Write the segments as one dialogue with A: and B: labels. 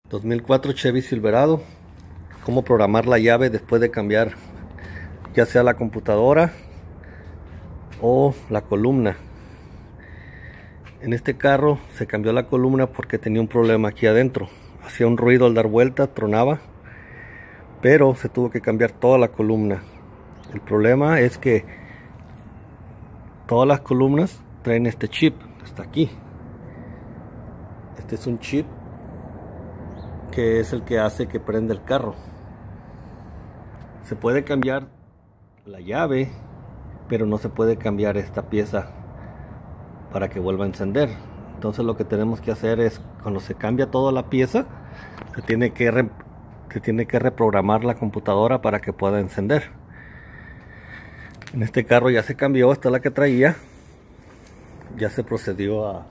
A: 2004 Chevy Silverado. Cómo programar la llave después de cambiar ya sea la computadora o la columna. En este carro se cambió la columna porque tenía un problema aquí adentro. Hacía un ruido al dar vueltas, tronaba, pero se tuvo que cambiar toda la columna. El problema es que todas las columnas traen este chip, está aquí. Este es un chip que es el que hace que prenda el carro. Se puede cambiar la llave, pero no se puede cambiar esta pieza para que vuelva a encender. Entonces lo que tenemos que hacer es, cuando se cambia toda la pieza, se tiene que reprogramar la computadora para que pueda encender. En este carro ya se cambió, esta es la que traía. Ya se procedió a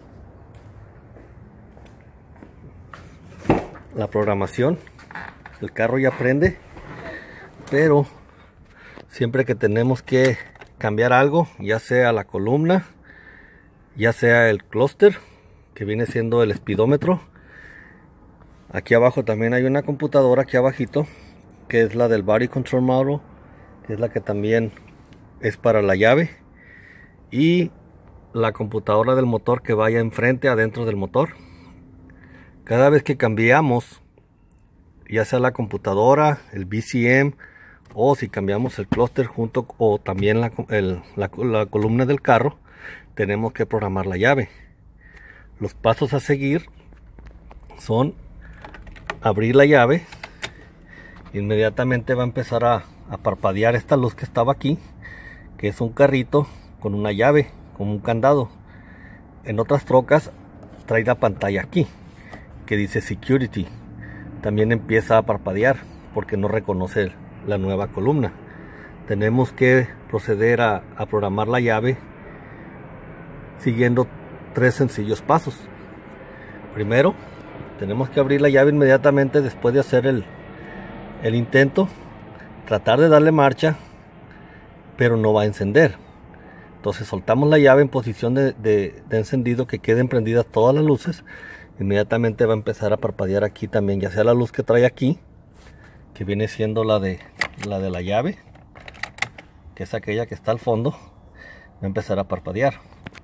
A: la programación. El carro ya prende, pero siempre que tenemos que cambiar algo, ya sea la columna, ya sea el clúster, que viene siendo el espidómetro. Aquí abajo también hay una computadora aquí abajito, que es la del Body Control Module, que es la que también es para la llave, y la computadora del motor que vaya enfrente adentro del motor. Cada vez que cambiamos, ya sea la computadora, el BCM, o si cambiamos el clúster junto, o también la columna del carro, tenemos que programar la llave. Los pasos a seguir son abrir la llave. Inmediatamente va a empezar a parpadear esta luz que estaba aquí, que es un carrito con una llave, con un candado. En otras trocas trae la pantalla aquí que dice Security. También empieza a parpadear porque no reconoce la nueva columna. Tenemos que proceder a programar la llave siguiendo 3 sencillos pasos. Primero, tenemos que abrir la llave inmediatamente después de hacer el intento. Tratar de darle marcha, pero no va a encender. Entonces soltamos la llave en posición de encendido, que queden prendidas todas las luces. Inmediatamente va a empezar a parpadear aquí también, ya sea la luz que trae aquí, que viene siendo la de la llave, que es aquella que está al fondo, va a empezar a parpadear.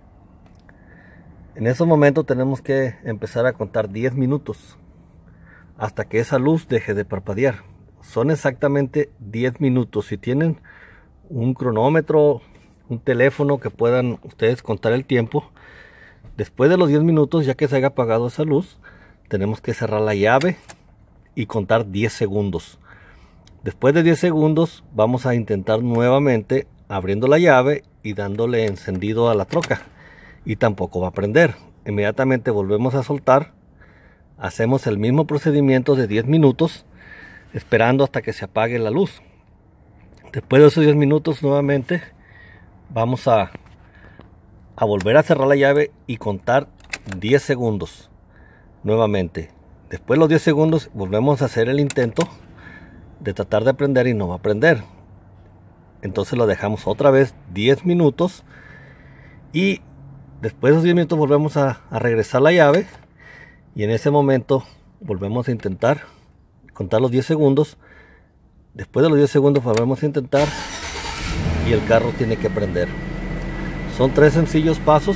A: En ese momento tenemos que empezar a contar 10 minutos hasta que esa luz deje de parpadear. Son exactamente 10 minutos. Si tienen un cronómetro, un teléfono que puedan ustedes contar el tiempo, después de los 10 minutos, ya que se haya apagado esa luz, tenemos que cerrar la llave y contar 10 segundos. Después de 10 segundos vamos a intentar nuevamente abriendo la llave y dándole encendido a la troca, y tampoco va a prender. Inmediatamente volvemos a soltar, hacemos el mismo procedimiento de 10 minutos esperando hasta que se apague la luz. Después de esos 10 minutos nuevamente vamos a volver a cerrar la llave y contar 10 segundos nuevamente. Después de los 10 segundos volvemos a hacer el intento de tratar de prender y no va a prender. Entonces lo dejamos otra vez 10 minutos y después de los 10 minutos volvemos a regresar la llave, y en ese momento volvemos a intentar contar los 10 segundos. Después de los 10 segundos volvemos a intentar y el carro tiene que prender. Son 3 sencillos pasos,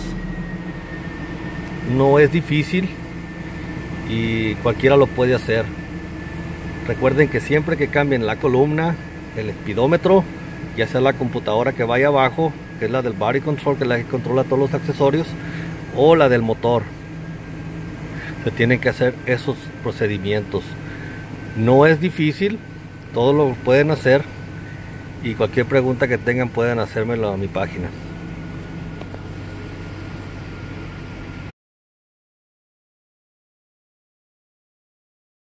A: no es difícil y cualquiera lo puede hacer. Recuerden que siempre que cambien la columna, el espidómetro, ya sea la computadora que vaya abajo, que es la del Body Control, que es la que controla todos los accesorios, o la del motor, se tienen que hacer esos procedimientos. No es difícil, todos lo pueden hacer, y cualquier pregunta que tengan pueden hacérmelo a mi página.